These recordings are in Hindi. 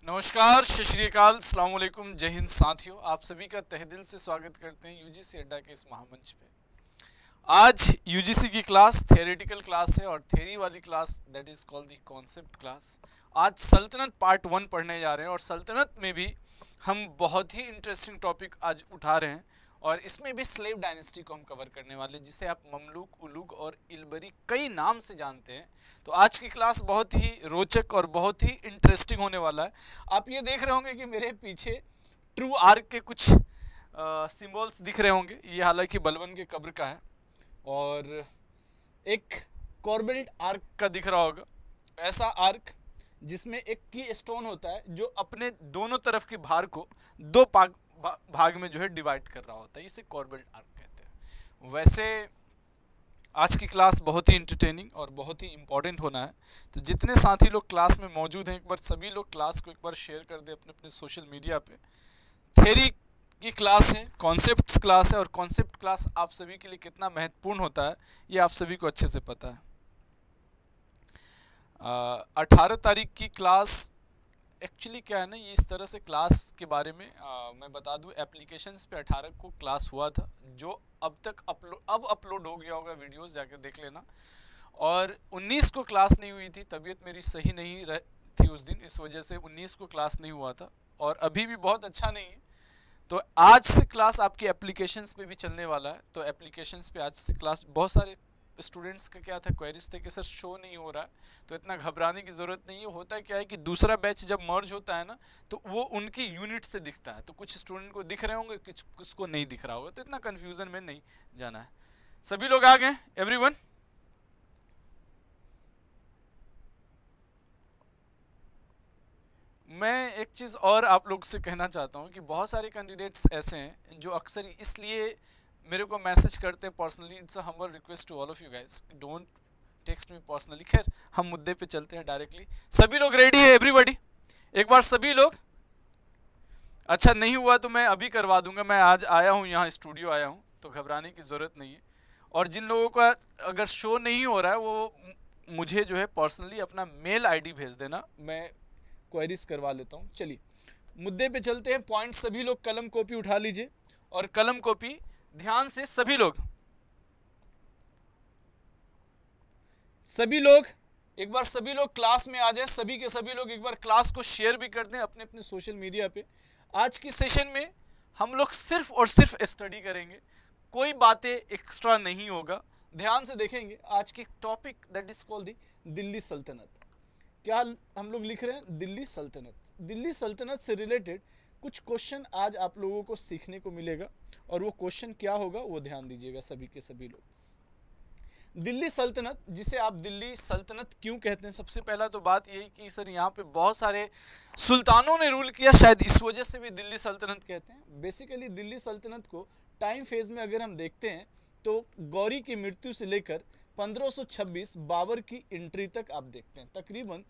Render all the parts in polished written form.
नमस्कार, सत श्री अकाल, अस्सलाम वालेकुम, जय हिंद साथियों। आप सभी का तहे दिल से स्वागत करते हैं यूजीसी अड्डा के इस महामंच पे। आज यूजीसी की क्लास थियोरेटिकल क्लास है और थ्योरी वाली class that is called the concept class. आज सल्तनत पार्ट 1 पढ़ने जा रहे हैं और सल्तनत में भी हम बहुत ही इंटरेस्टिंग टॉपिक आज उठा रहे हैं और इसमें भी स्लेव डायनेस्टी को हम कवर करने वाले हैं, जिसे आप ममलूक, उलूग और इलबरी कई नाम से जानते हैं। तो आज की क्लास बहुत ही रोचक और बहुत ही इंटरेस्टिंग होने वाला है। आप ये देख रहे होंगे कि मेरे पीछे ट्रू आर्क के कुछ सिंबल्स दिख रहे होंगे। ये हालांकि बलवन के कब्र का है और एक कॉर्बेल्ट आर्क का दिख रहा होगा, ऐसा आर्क जिसमें एक की स्टोन होता है जो अपने दोनों तरफ के भार को दो भाग में जो है डिवाइड कर रहा होता है। इसे कॉर्बेल्ट आर्क कहते हैं। वैसे आज की क्लास बहुत ही इंटरटेनिंग और बहुत ही इंपॉर्टेंट होना है, तो जितने साथी लोग क्लास में मौजूद हैं एक बार सभी लोग क्लास को एक बार शेयर कर दें अपने अपने सोशल मीडिया पे। थ्योरी की क्लास है, कॉन्सेप्ट्स क्लास है और कॉन्सेप्ट क्लास आप सभी के लिए कितना महत्वपूर्ण होता है ये आप सभी को अच्छे से पता है। 18 तारीख की क्लास एक्चुअली क्या है ना, ये इस तरह से क्लास के बारे में मैं बता दूं, एप्लीकेशंस पे 18 को क्लास हुआ था जो अब तक अपलोड हो गया होगा, वीडियोस जाकर देख लेना। और 19 को क्लास नहीं हुई थी, तबीयत मेरी सही नहीं थी उस दिन, इस वजह से 19 को क्लास नहीं हुआ था और अभी भी बहुत अच्छा नहीं है। तो आज से क्लास आपकी एप्लीकेशंस पे भी चलने वाला है। तो एप्लीकेशंस पे आज से क्लास, बहुत सारे स्टूडेंट्स का क्या था, क्वेरीज थे कि सर शो नहीं हो रहा है, तो इतना घबराने की ज़रूरत नहीं है। होता क्या है कि दूसरा बैच जब मर्ज होता है ना तो वो उनकी यूनिट से दिखता है, तो कुछ स्टूडेंट को दिख रहे होंगे, कुछ को नहीं दिख रहा होगा, तो इतना कन्फ्यूज़न में नहीं जाना है। सभी लोग आ गए, एवरीवन? मैं एक चीज़ और आप लोग से कहना चाहता हूँ कि बहुत सारे कैंडिडेट्स ऐसे हैं जो अक्सर इसलिए मेरे को मैसेज करते हैं personally. It's a humble request to all of you guys, don't text me personally. खैर हम मुद्दे पे चलते हैं डायरेक्टली। सभी लोग रेडी है एवरीबॉडी? एक बार सभी लोग। अच्छा नहीं हुआ तो मैं अभी करवा दूंगा, मैं आज आया हूँ यहाँ स्टूडियो आया हूँ, तो घबराने की ज़रूरत नहीं है। और जिन लोगों का अगर शो नहीं हो रहा है वो मुझे जो है पर्सनली अपना मेल ID भेज देना, मैं क्वेरीज करवा लेता हूँ। चलिए मुद्दे पे चलते हैं। पॉइंट सभी लोग कलम कॉपी उठा लीजिए और कलम कॉपी ध्यान से सभी लोग एक बार सभी लोग क्लास में आ जाए। सभी के सभी लोग एक बार क्लास को शेयर भी कर दें अपने अपने सोशल मीडिया पे। आज की सेशन में हम लोग सिर्फ और सिर्फ स्टडी करेंगे, कोई बातें एक्स्ट्रा नहीं होगा। ध्यान से देखेंगे आज की topic that is called the Delhi सल्तनत। क्या हम लोग लिख रहे हैं? दिल्ली सल्तनत। दिल्ली सल्तनत से रिलेटेड कुछ क्वेश्चन आज आप लोगों को सीखने को मिलेगा और वो क्वेश्चन क्या होगा वो ध्यान दीजिएगा सभी के सभी लोग। दिल्ली सल्तनत, जिसे आप दिल्ली सल्तनत क्यों कहते हैं? सबसे पहला तो बात यही कि सर यहाँ पे बहुत सारे सुल्तानों ने रूल किया, शायद इस वजह से भी दिल्ली सल्तनत कहते हैं। बेसिकली दिल्ली सल्तनत को टाइम फेज में अगर हम देखते हैं तो गौरी की मृत्यु से लेकर 1526 बाबर की एंट्री तक आप देखते हैं, तकरीबन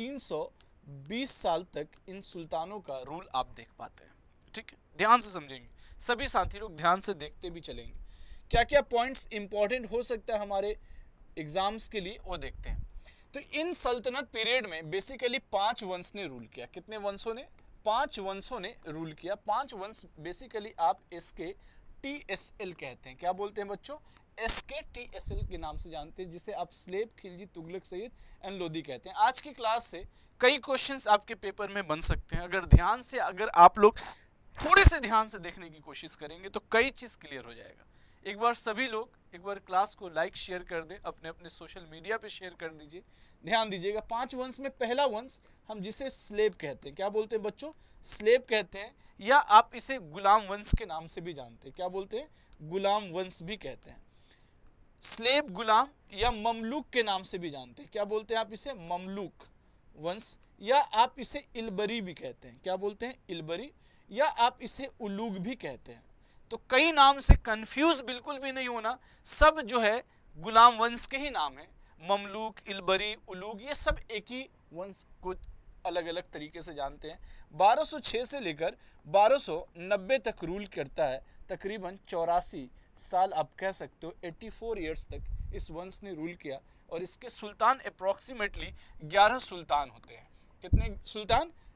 320 साल तक इन सुल्तानों का रूल आप देख पाते हैं। ठीक है, ध्यान से समझेंगे सभी साथी लोग, ध्यान से देखते भी चलेंगे। क्या क्या पॉइंट्स इंपॉर्टेंट हो सकता है हमारे एग्जाम्स के लिए वो देखते हैं। तो इन सल्तनत पीरियड में बेसिकली 5 वंश ने रूल किया। कितने वंशों ने? 5 वंशों ने रूल किया। 5 वंश बेसिकली आप SK TSL कहते हैं। क्या बोलते हैं बच्चों? SK TSL के नाम से जानते हैं, जिसे आप स्लेब, खिलजी, तुगलक, सैयद एंड लोधी कहते हैं। आज की क्लास से कई क्वेश्चंस आपके पेपर में बन सकते हैं। अगर आप लोग थोड़े से ध्यान से देखने की कोशिश करेंगे तो कई चीज़ क्लियर हो जाएगा। एक बार सभी लोग एक बार क्लास को लाइक शेयर कर दें, अपने अपने सोशल मीडिया पे शेयर कर दीजिए। ध्यान दीजिएगा, 5 वंश में पहला वंश हम जिसे स्लेब कहते हैं। क्या बोलते हैं बच्चों? स्लेब कहते हैं, या आप इसे गुलाम वंश के नाम से भी जानते हैं। क्या बोलते हैं? गुलाम वंश भी कहते हैं। स्लेब, गुलाम या ममलूक के नाम से भी जानते हैं। क्या बोलते हैं आप इसे? ममलूक वंश, या आप इसे इलबरी भी कहते हैं। क्या बोलते हैं? इलबरी, या आप इसे उलूग भी कहते हैं। तो कई नाम से कंफ्यूज बिल्कुल भी नहीं होना, सब जो है गुलाम वंश के ही नाम है। ममलूक, इलबरी, उलूग, ये सब एक ही वंश को अलग अलग तरीके से जानते हैं। 1206 से लेकर 1290 तक रूल करता है, तकरीबन 84 साल आप कह सकते हो, 84 ईयर्स तक इस वंश ने रूल किया। और इसके सुल्तान अप्रॉक्सीमेटली 11 सुल्तान होते हैं। कितने सुल्तान?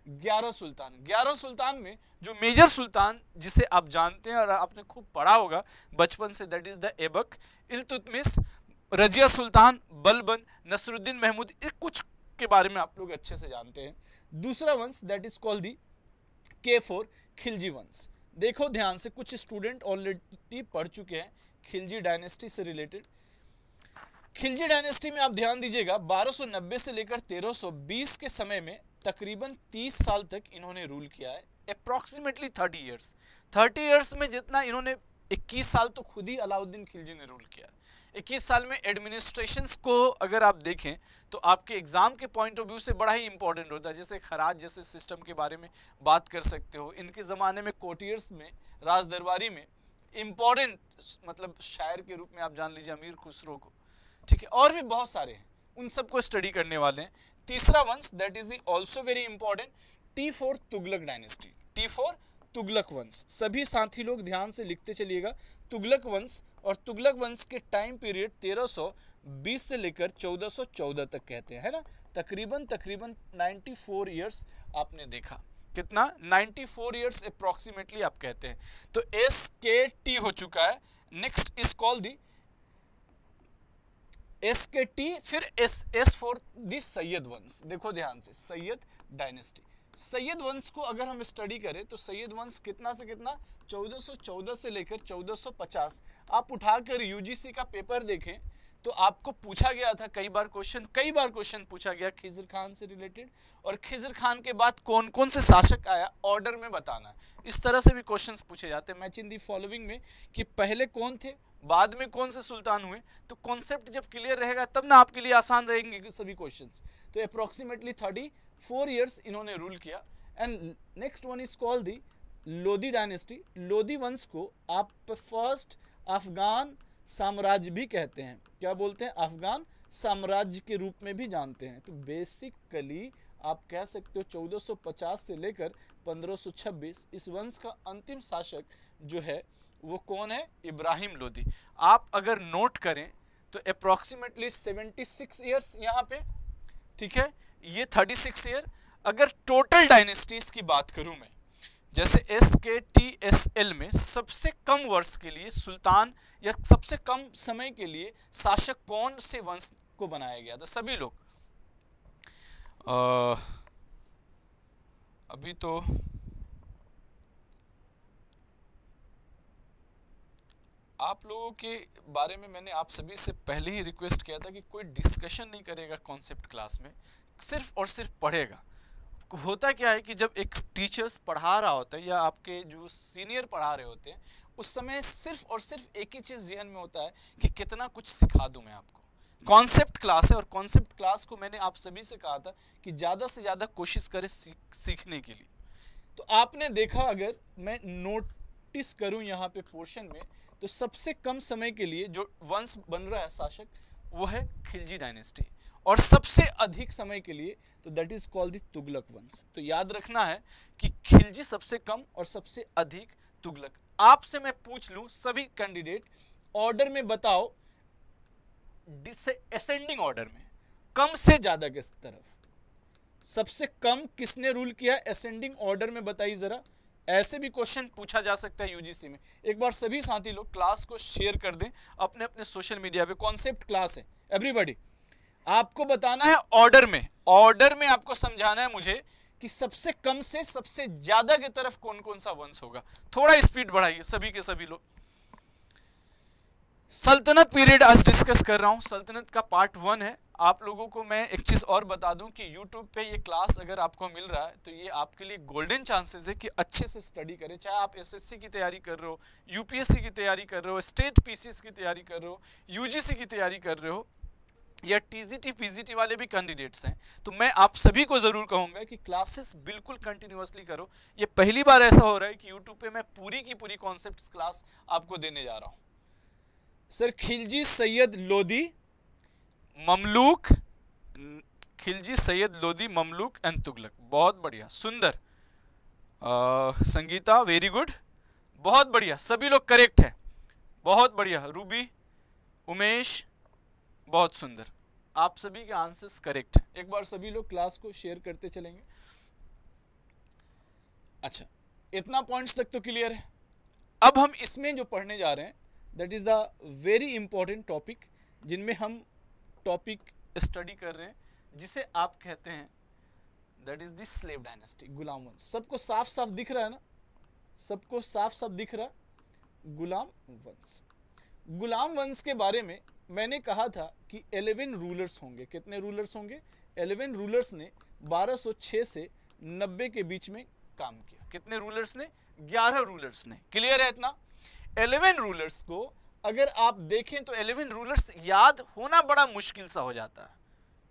11 सुल्तान। 11 सुल्तान में जो मेजर सुल्तान जिसे आप जानते हैं और आपने खूब पढ़ा होगा बचपन से, that is the Aibak, Iltutmish, Razia Sultan, Balban, Nasiruddin Mahmud, ये कुछ के बारे में आप लोग अच्छे से जानते हैं। दूसरा वंश that is called the K4 Khilji वंश। देखो ध्यान से, कुछ स्टूडेंट ऑलरेडी पढ़ चुके हैं खिलजी डायनेस्टी से रिलेटेड। खिलजी डायनेस्टी में आप ध्यान दीजिएगा 1290 से लेकर 1320 के समय में तकरीबन 30 साल तक इन्होंने रूल किया है, अप्रॉक्सीमेटली 30 इयर्स। 30 इयर्स में जितना इन्होंने 21 साल तो खुद ही अलाउद्दीन खिलजी ने रूल किया। 21 साल में एडमिनिस्ट्रेशंस को अगर आप देखें तो आपके एग्जाम के पॉइंट ऑफ व्यू से बड़ा ही इंपॉर्टेंट होता है। जैसे खराज जैसे सिस्टम के बारे में बात कर सकते हो। इनके ज़माने में कोटियर्स में, राज दरबारी में इंपॉर्टेंट मतलब शायर के रूप में आप जान लीजिए अमीर खुसरो को, ठीक है, और भी बहुत सारे हैं, उन सबको स्टडी करने वाले हैं। तीसरा वंश that is the also very important T4 Tughlaq dynasty. T4 Tughlaq वंश। सभी साथी लोग ध्यान से लिखते चलिएगा, तुगलक वंश। और तुगलक वंश के टाइम पीरियड 1320 से लेकर 1414 तक कहते हैं, है ना, तकरीबन 94 ईयर्स आपने देखा। कितना? 94 ईयर्स अप्रॉक्सीमेटली आप कहते हैं। तो SKT हो चुका है। Next is called the SKT, फिर S फॉर दी सैयद वंश। देखो ध्यान से, सैयद डायनेस्टी। सैयद वंश को अगर हम स्टडी करें तो सैयद वंश कितना से कितना 1414 से लेकर 1450। आप उठाकर UGC का पेपर देखें तो आपको पूछा गया था कई बार क्वेश्चन पूछा गया खिज़र खान से रिलेटेड, और खिज़र खान के बाद कौन कौन से शासक आया ऑर्डर में बताना। इस तरह से भी क्वेश्चंस पूछे जाते हैं मैच इन दी फॉलोइंग में, कि पहले कौन थे, बाद में कौन से सुल्तान हुए। तो कॉन्सेप्ट जब क्लियर रहेगा तब ना आपके लिए आसान रहेंगे सभी क्वेश्चंस। तो अप्रॉक्सीमेटली 34 इयर्स इन्होंने रूल किया। And next one is called the Lodhi dynasty. Lodhi वंश को आप फर्स्ट अफगान साम्राज्य भी कहते हैं। क्या बोलते हैं? अफगान साम्राज्य के रूप में भी जानते हैं। तो बेसिकली आप कह सकते हो 1450 से लेकर 1526 इस वंश का अंतिम शासक जो है वो कौन है? इब्राहिम लोदी। आप अगर नोट करें तो अप्रॉक्सीमेटली 76 ईयर्स यहाँ पे, ठीक है, ये 36 ईयर। अगर टोटल डायनेस्टीज की बात करूं मैं, जैसे SKTSL में सबसे कम वर्ष के लिए सुल्तान या सबसे कम समय के लिए शासक कौन से वंश को बनाया गया था? सभी लोग अभी तो आप लोगों के बारे में मैंने आप सभी से पहले ही रिक्वेस्ट किया था कि कोई डिस्कशन नहीं करेगा कॉन्सेप्ट क्लास में, सिर्फ और सिर्फ पढ़ेगा। होता क्या है कि जब एक टीचर्स पढ़ा रहा होता है या आपके जो सीनियर पढ़ा रहे होते हैं उस समय सिर्फ और सिर्फ एक ही चीज़ जहन में होता है कि कितना कुछ सिखा दूं मैं आपको। कॉन्सेप्ट क्लास है और कॉन्सेप्ट क्लास को मैंने आप सभी से कहा था कि ज़्यादा से ज़्यादा कोशिश करें सीखने के लिए। तो आपने देखा, अगर मैं नोटिस करूं यहाँ पे पोर्शन में, तो सबसे कम समय के लिए जो वंश बन रहा है शासक वो है खिलजी डायनेस्टी, और सबसे अधिक समय के लिए तो that is called the Tughlaq वंश। तो याद रखना है कि खिलजी सबसे कम और सबसे अधिक तुगलक। आपसे मैं पूछ लूं सभी कैंडिडेट, ऑर्डर में बताओ, असेंडिंग ऑर्डर में कम से ज्यादा किस तरफ, सबसे कम किसने रूल किया, असेंडिंग ऑर्डर में बताइए जरा। ऐसे भी क्वेश्चन पूछा जा सकता है यूजीसी में। एक बार सभी साथी लोग क्लास को शेयर कर दें अपने अपने सोशल मीडिया पे। कॉन्सेप्ट क्लास है एवरीबॉडी, आपको बताना है ऑर्डर में आपको समझाना है मुझे कि सबसे कम से सबसे ज्यादा की तरफ कौन कौन सा वंश होगा। थोड़ा स्पीड बढ़ाइए सभी के सभी लोग। सल्तनत पीरियड आज डिस्कस कर रहा हूं, सल्तनत का पार्ट 1 है। आप लोगों को मैं एक चीज और बता दूं कि YouTube पे ये क्लास अगर आपको मिल रहा है तो ये आपके लिए गोल्डन चांसेस है कि अच्छे से स्टडी करें। चाहे आप SSC की तैयारी कर रहे हो, UPSC की तैयारी कर रहे हो, स्टेट PCS की तैयारी कर रहे हो, UGC की तैयारी कर रहे हो, या TGT PGT वाले भी कैंडिडेट्स हैं, तो मैं आप सभी को जरूर कहूंगा कि क्लासेस बिल्कुल कंटिन्यूअसली करो। ये पहली बार ऐसा हो रहा है कि यूट्यूब पे मैं पूरी की पूरी कॉन्सेप्ट क्लास आपको देने जा रहा हूं। सर खिलजी सैयद लोदी ममलूक, खिलजी सैयद लोदी ममलूक एंड तुगलक, बहुत बढ़िया, सुंदर। संगीता वेरी गुड, बहुत बढ़िया, सभी लोग करेक्ट है, बहुत बढ़िया। रूबी, उमेश, बहुत सुंदर, आप सभी के आंसर्स करेक्ट हैं। एक बार सभी लोग क्लास को शेयर करते चलेंगे। अच्छा, इतना पॉइंट्स तक तो क्लियर है। अब हम इसमें जो पढ़ने जा रहे हैं that is the very important topic, जिनमें हम टॉपिक स्टडी कर रहे हैं जिसे आप कहते हैं that is the slave dynasty, गुलाम वंश। सबको साफ साफ दिख रहा है ना, सबको साफ साफ दिख रहा, गुलाम वंश। गुलाम वंश के बारे में मैंने कहा था कि 11 रूलर्स होंगे। कितने रूलर्स होंगे? 11 रूलर्स ने 1206 से 90 के बीच में काम किया। कितने रूलर्स ने? 11 रूलर्स ने। क्लियर है इतना? 11 रूलर्स को अगर आप देखें तो 11 रूलर्स याद होना बड़ा मुश्किल सा हो जाता है।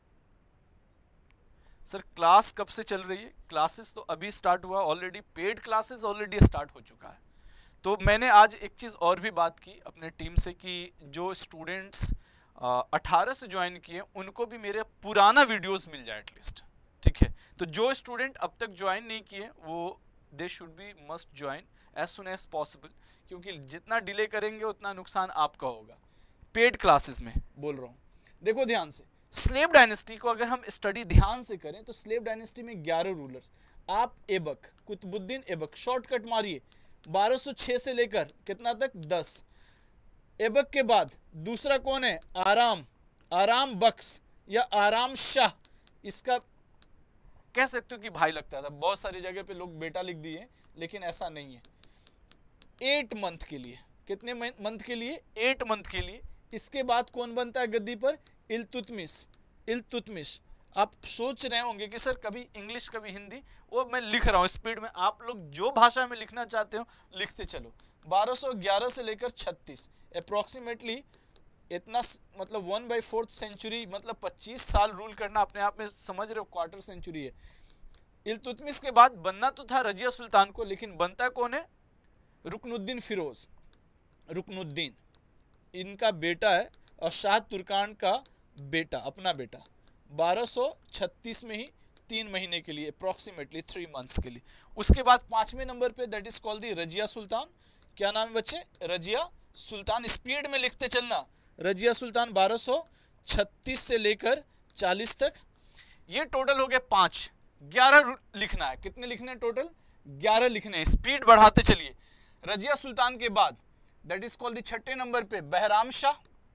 सर क्लास कब से चल रही है? क्लासेस तो अभी स्टार्ट हुआ already, paid classes already start हो चुका है। तो मैंने आज एक चीज़ और भी बात की अपने टीम से कि जो स्टूडेंट्स 18 से ज्वाइन किए उनको भी मेरे पुराना वीडियोस मिल जाए एटलीस्ट, ठीक है? तो जो स्टूडेंट अब तक ज्वाइन नहीं किए वो they should be must join as soon as possible, क्योंकि जितना डिले करेंगे उतना नुकसान आपका होगा। पेड क्लासेस में बोल रहा हूँ। देखो ध्यान से, स्लेव डायनेस्टी को अगर हम स्टडी ध्यान से करें तो स्लेव डायनेस्टी में 11 रूलर्स। आप ऐबक, कुतुबुद्दीन ऐबक, शॉर्टकट मारिए, 1206 से लेकर कितना तक? 10। ऐबक के बाद दूसरा कौन है? आराम बख्श या आराम शाह। इसका कह सकते हो कि भाई लगता था, बहुत सारी जगह पे लोग बेटा लिख दिए, लेकिन ऐसा नहीं है। 8 मंथ के लिए। कितने मंथ के लिए? 8 मंथ के लिए। इसके बाद कौन बनता है गद्दी पर? इल्तुतमिश। आप सोच रहे होंगे कि सर कभी इंग्लिश कभी हिंदी, वो मैं लिख रहा हूँ स्पीड में, आप लोग जो भाषा में लिखना चाहते हो लिखते चलो। 1211 से लेकर 36 अप्रोक्सीमेटली इतना, मतलब 1/4 सेंचुरी, मतलब 25 साल रूल करना अपने आप में समझ रहे हो, क्वार्टर सेंचुरी है। इल्तुतमिश के बाद बनना तो था रजिया सुल्तान को, लेकिन बनता कौन है? रुकनुद्दीन फिरोज। रुकनुद्दीन इनका बेटा है और शाह तुर्कान का बेटा, अपना बेटा। 1236 में ही 3 महीने के लिए, अप्रोक्सीमेटली 3 मंथ्स के लिए। उसके बाद 5वें नंबर पे that is called the Razia Sultan. क्या नाम है बच्चे? रजिया सुल्तान। स्पीड में लिखते चलना, रजिया सुल्तान 1236 से लेकर 40 तक। ये टोटल हो गए 5। 11 लिखना है। कितने लिखने हैं टोटल? 11 लिखने हैं। स्पीड बढ़ाते चलिए। रजिया सुल्तान के बाद दैट इज कॉल्ड दी 6ठे नंबर पे बहराम शाह।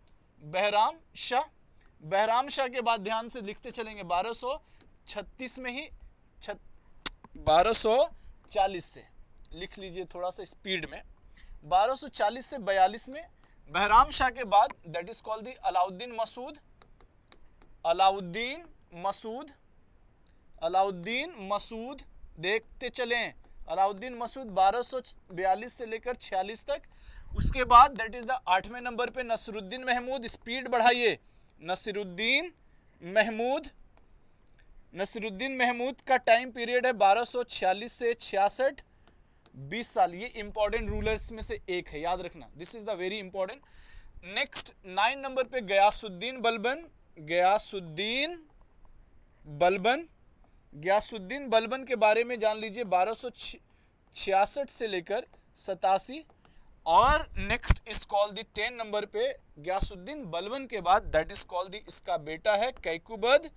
बहराम शाह के बाद ध्यान से लिखते चलेंगे, 1236 में ही 1240 से लिख लीजिए थोड़ा सा स्पीड में। 1240 से 42 में बहराम शाह के बाद that is called the Alauddin Masud. देखते चलें, अलाउद्दीन मसूद 1242 से लेकर 46 तक। उसके बाद दैट इज द 8वें नंबर पे नसरुद्दीन महमूद। स्पीड बढ़ाइए, नसरुद्दीन महमूद का टाइम पीरियड है 1246 से 66, 20 साल। ये इंपॉर्टेंट रूलर्स में से एक है, याद रखना, this is the very important. Next 9 नंबर पे गयासुद्दीन बलबन के बारे में जान लीजिए, 1266 से लेकर 87। और नेक्स्ट इज कॉल्ड दी 10 नंबर पे गयासुद्दीन बलबन के बाद दैट इज कॉल्ड दी, इसका बेटा है कैकुबद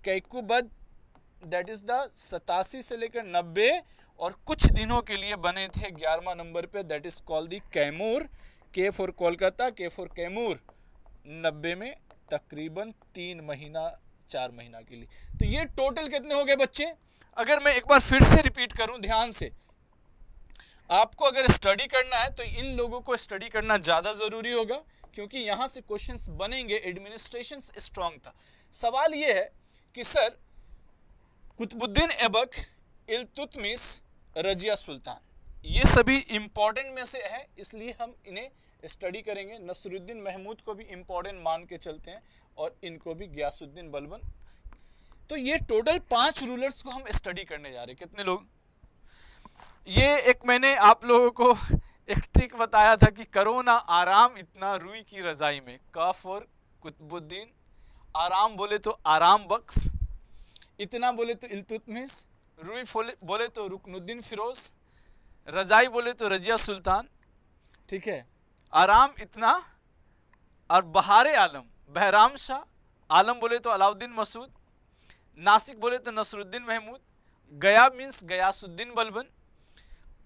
दैट इज द 87 से लेकर 90। और कुछ दिनों के लिए बने थे 11वां नंबर पे that is called the Kaimur. K for Kolkata, के फॉर कैमूर। 90 में तकरीबन 3 महीना 4 महीना के लिए। तो ये टोटल कितने हो गए बच्चे? अगर मैं एक बार फिर से रिपीट करूं ध्यान से, आपको अगर स्टडी करना है तो इन लोगों को स्टडी करना ज़्यादा ज़रूरी होगा, क्योंकि यहाँ से क्वेश्चंस बनेंगे। एडमिनिस्ट्रेशन स्ट्रांग था। सवाल ये है कि सर कुतुबुद्दीन ऐबक, इल्तुतमिश, रजिया सुल्तान, ये सभी इंपॉर्टेंट में से है, इसलिए हम इन्हें स्टडी करेंगे। नसरुद्दीन महमूद को भी इंपॉर्टेंट मान के चलते हैं और इनको भी, गयासुद्दीन बलबन। तो ये टोटल 5 रूलर्स को हम स्टडी करने जा रहे हैं। कितने लोग? ये एक मैंने आप लोगों को एक ट्रिक बताया था कि करो ना आराम इतना रूई की रजाई में। काफ और कुतुबुद्दीन, आराम बोले तो आराम बख्श, इतना बोले तो इल्तुतमिश, रूई बोले तो रुकनुद्दीन फिरोज, रजाई बोले तो रजिया सुल्तान, ठीक है? आराम इतना और बहारे आलम बहराम शाह, आलम बोले तो अलाउद्दीन मसूद, नासिक बोले तो नसरुद्दीन महमूद, गया मीन्स गयासुद्दीन बलबन,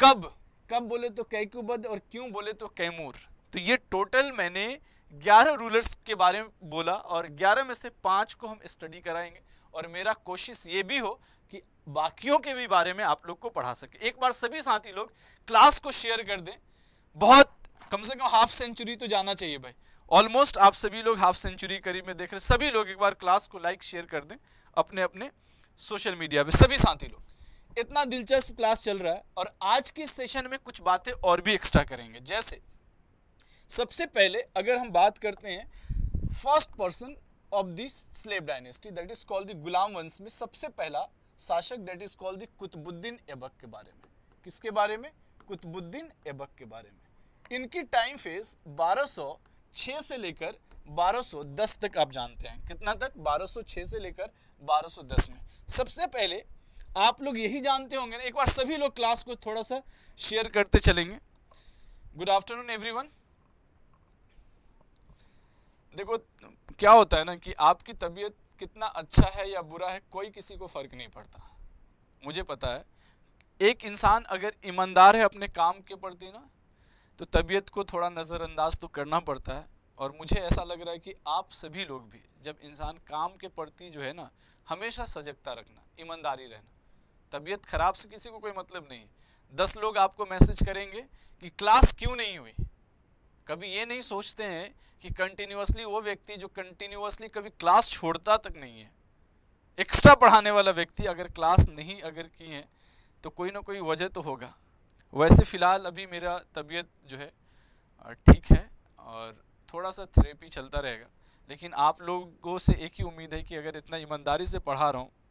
कब, कब बोले तो कैकुबद और क्यों बोले तो कैमूर। तो ये टोटल मैंने 11 रूलर्स के बारे में बोला और 11 में से 5 को हम स्टडी कराएंगे और मेरा कोशिश ये भी हो कि बाकियों के भी बारे में आप लोग को पढ़ा सके। एक बार सभी साथी लोग क्लास को शेयर कर दें, बहुत कम से कम हाफ सेंचुरी तो जाना चाहिए भाई, ऑलमोस्ट आप सभी लोग हाफ सेंचुरी करीब में देख रहे, सभी लोग एक बार क्लास को लाइक शेयर कर दें अपने अपने सोशल मीडिया पे, सभी साथी लोग। इतना दिलचस्प क्लास चल रहा है और आज के सेशन में कुछ बातें और भी एक्स्ट्रा करेंगे। जैसे सबसे पहले अगर हम बात करते हैं first person of this slave dynasty that is called the गुलाम वंश में सबसे पहला शासक that is called the Qutbuddin Aibak के बारे में। किसके बारे में? कुतुबुद्दीन ऐबक के बारे में। इनकी टाइम फेज 1206 से लेकर 1210 तक आप जानते हैं। कितना तक? 1206 से लेकर 1210 में। सबसे पहले आप लोग यही जानते होंगे ना, एक बार सभी लोग क्लास को थोड़ा सा शेयर करते चलेंगे। Good afternoon everyone. देखो क्या होता है ना कि आपकी तबीयत कितना अच्छा है या बुरा है कोई किसी को फर्क नहीं पड़ता। मुझे पता है एक इंसान अगर ईमानदार है अपने काम के प्रति ना, तो तबीयत को थोड़ा नज़रअंदाज तो करना पड़ता है। और मुझे ऐसा लग रहा है कि आप सभी लोग भी जब इंसान काम के प्रति जो है ना, हमेशा सजगता रखना, ईमानदारी रहना। तबीयत खराब से किसी को कोई मतलब नहीं है। 10 लोग आपको मैसेज करेंगे कि क्लास क्यों नहीं हुई, कभी ये नहीं सोचते हैं कि कंटिन्यूअसली वो व्यक्ति जो कंटिन्यूअसली कभी क्लास छोड़ता तक नहीं है, एक्स्ट्रा पढ़ाने वाला व्यक्ति अगर क्लास नहीं अगर की है तो कोई ना कोई वजह तो होगा। वैसे फ़िलहाल अभी मेरा तबीयत जो है ठीक है और थोड़ा सा थेरेपी चलता रहेगा, लेकिन आप लोगों से एक ही उम्मीद है कि अगर इतना ईमानदारी से पढ़ा रहा हूँ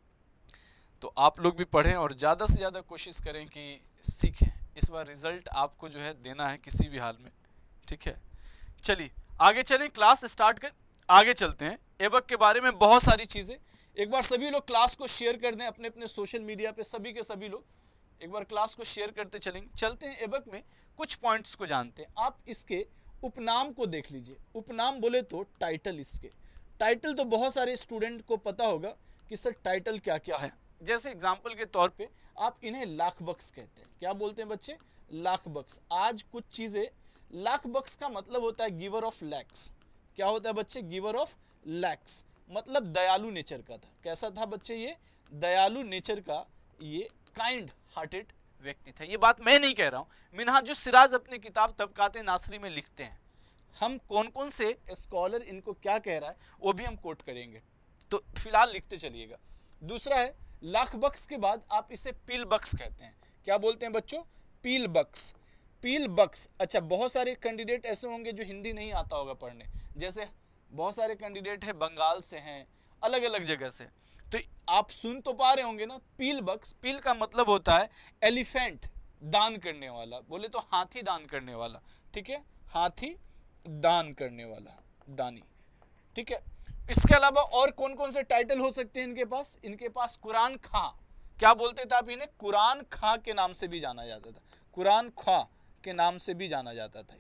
तो आप लोग भी पढ़ें और ज़्यादा से ज़्यादा कोशिश करें कि सीखें। इस बार रिज़ल्ट आपको जो है देना है किसी भी हाल में, ठीक है। चलिए आगे चलें, क्लास स्टार्ट कर आगे चलते हैं। ऐबक के बारे में बहुत सारी चीज़ें, एक बार सभी लोग क्लास को शेयर कर दें अपने अपने सोशल मीडिया पे, सभी के सभी लोग एक बार क्लास को शेयर करते चलेंगे। चलते हैं ऐबक में कुछ पॉइंट्स को जानते हैं। आप इसके उपनाम को देख लीजिए। उपनाम बोले तो टाइटल, इसके टाइटल तो बहुत सारे स्टूडेंट को पता होगा कि सर टाइटल क्या क्या है। जैसे एग्जाम्पल के तौर पे आप इन्हें लाख बक्स कहते हैं। क्या बोलते हैं बच्चे? लाख बक्स। आज कुछ चीज़ें, लाख बक्स का मतलब होता है गिवर ऑफ लैक्स। क्या होता है बच्चे? गिवर ऑफ लैक्स, मतलब दयालु नेचर का था। कैसा था बच्चे? ये दयालु नेचर का, ये काइंड हार्टेड व्यक्ति था। ये बात मैं नहीं कह रहा हूँ, मिनहाजुस सिराज अपनी किताब तबकाते नासरी में लिखते हैं। हम कौन कौन से स्कॉलर इनको क्या कह रहा है वो भी हम कोट करेंगे, तो फिलहाल लिखते चलिएगा। दूसरा है लाख बक्स के बाद आप इसे पील बक्स कहते हैं। क्या बोलते हैं बच्चों? पील बक्स। पील बक्स। अच्छा, बहुत सारे कैंडिडेट ऐसे होंगे जो हिंदी नहीं आता होगा पढ़ने, जैसे बहुत सारे कैंडिडेट हैं बंगाल से हैं, अलग अलग जगह से, तो आप सुन तो पा रहे होंगे ना पील बक्स। पील का मतलब होता है एलिफेंट, दान करने वाला, बोले तो हाथी दान करने वाला, ठीक है, हाथी दान करने वाला, दानी, ठीक है। इसके अलावा और कौन कौन से टाइटल हो सकते हैं इनके पास? इनके पास कुरान खां। क्या बोलते थे आप इन्हें? कुरान खां के नाम से भी जाना जाता था। कुरान खां के नाम से भी जाना जाता था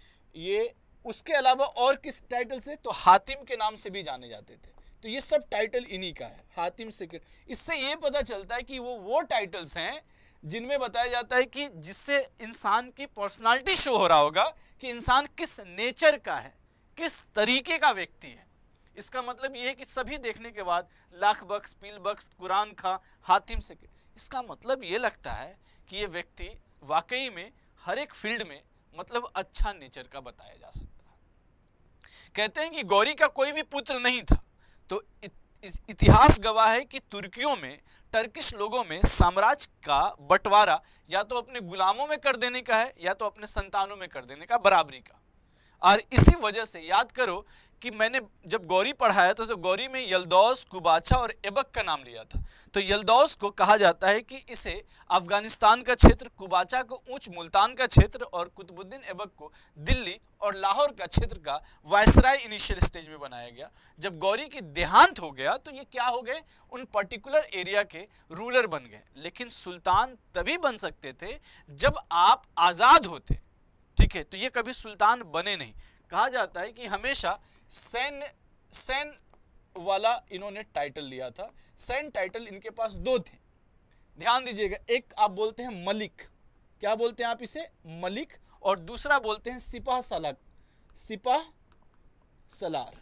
ये। उसके अलावा और किस टाइटल से? तो हातिम के नाम से भी जाने जाते थे। तो ये सब टाइटल इन्हीं का है, हातिम से। इससे ये पता चलता है कि वो टाइटल्स हैं जिनमें बताया जाता है कि जिससे इंसान की पर्सनालिटी शो हो रहा होगा कि इंसान किस नेचर का है, किस तरीके का व्यक्ति है। इसका मतलब ये है कि सभी देखने के बाद लाख बक्स, पील बक्स, कुरान खां, हातिम से, इसका मतलब ये लगता है कि ये व्यक्ति वाकई में हर एक फील्ड में मतलब अच्छा नेचर का बताया जा सकता है। कहते हैं कि गौरी का कोई भी पुत्र नहीं था, तो इतिहास गवाह है कि तुर्कियों में, टर्किश लोगों में साम्राज्य का बंटवारा या तो अपने गुलामों में कर देने का है या तो अपने संतानों में कर देने का, बराबरी का। और इसी वजह से याद करो कि मैंने जब गौरी पढ़ाया था तो गौरी में यल्दौस, कुबाचा और ऐबक का नाम लिया था। तो यल्दौस को कहा जाता है कि इसे अफगानिस्तान का क्षेत्र, कुबाचा को ऊंच मुल्तान का क्षेत्र और कुतुबुद्दीन ऐबक को दिल्ली और लाहौर का क्षेत्र का वायसराय इनिशियल स्टेज में बनाया गया। जब गौरी की देहांत हो गया तो ये क्या हो गए? उन पर्टिकुलर एरिया के रूलर बन गए। लेकिन सुल्तान तभी बन सकते थे जब आप आज़ाद होते, ठीक है। तो ये कभी सुल्तान बने नहीं। कहा जाता है कि हमेशा सैन वाला इन्होंने टाइटल लिया था। सैन टाइटल इनके पास 2 थे, ध्यान दीजिएगा। एक आप बोलते हैं मलिक, क्या बोलते हैं आप इसे, मलिक, और दूसरा बोलते हैं सिपाह सलार, सिपाह सलार।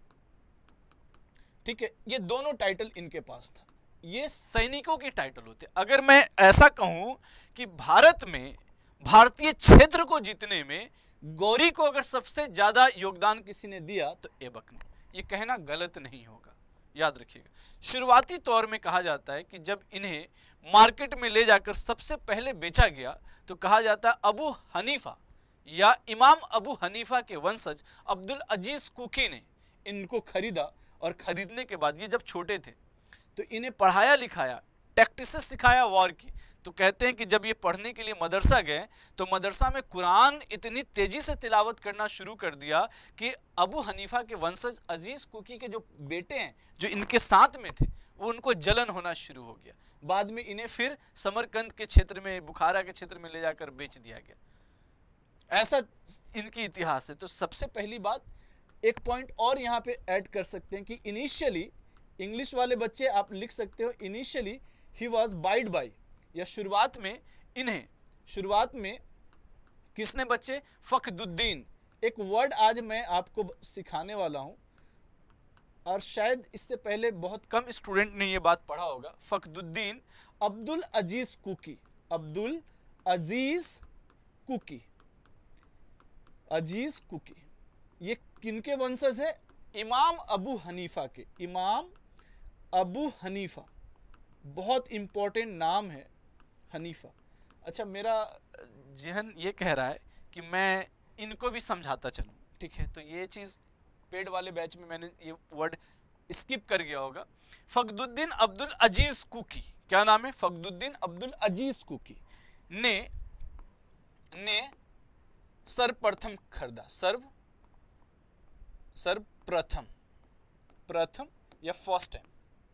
ठीक है, ये दोनों टाइटल इनके पास था, ये सैनिकों के टाइटल होते। अगर मैं ऐसा कहूं कि भारत में भारतीय क्षेत्र को जीतने में गौरी को अगर सबसे ज्यादा योगदान किसी ने दिया तो ऐबक ने, ये कहना गलत नहीं होगा, याद रखिएगा। शुरुआती तौर में कहा जाता है कि जब इन्हें मार्केट में ले जाकर सबसे पहले बेचा गया तो कहा जाता है अबू हनीफा या इमाम अबू हनीफा के वंशज अब्दुल अजीज कुकी ने इनको खरीदा, और खरीदने के बाद ये जब छोटे थे तो इन्हें पढ़ाया लिखाया, टैक्टिसेस सिखाया वॉर की। तो कहते हैं कि जब ये पढ़ने के लिए मदरसा गए तो मदरसा में कुरान इतनी तेजी से तिलावत करना शुरू कर दिया कि अबू हनीफा के वंशज अजीज कुकी के जो बेटे हैं जो इनके साथ में थे वो उनको जलन होना शुरू हो गया। बाद में इन्हें फिर समरकंद के क्षेत्र में, बुखारा के क्षेत्र में ले जाकर बेच दिया गया। ऐसा इनकी इतिहास है। तो सबसे पहली बात, एक पॉइंट और यहाँ पे ऐड कर सकते हैं कि इनिशियली, इंग्लिश वाले बच्चे आप लिख सकते हो, इनिशियली ही वॉज बाइड बाई, या शुरुआत में किसने बच्चे, फखरुद्दीन। एक वर्ड आज मैं आपको सिखाने वाला हूं और शायद इससे पहले बहुत कम स्टूडेंट ने ये बात पढ़ा होगा। फखरुद्दीन अब्दुल अजीज कुकी, अब्दुल अजीज कुकी, अजीज कुकी, ये किनके वंशज है, इमाम अबू हनीफा के, इमाम अबू हनीफा, बहुत इंपॉर्टेंट नाम है हनीफा। अच्छा, मेरा जहन ये कह रहा है कि मैं इनको भी समझाता चलूं, ठीक है, तो ये चीज़ पेड वाले बैच में मैंने ये वर्ड स्किप कर गया होगा। फखरुद्दीन अब्दुल अजीज कुकी, क्या नाम है, फखरुद्दीन अब्दुल अजीज कुकी ने सर्वप्रथम खरीदा, प्रथम या फर्स्ट टाइम,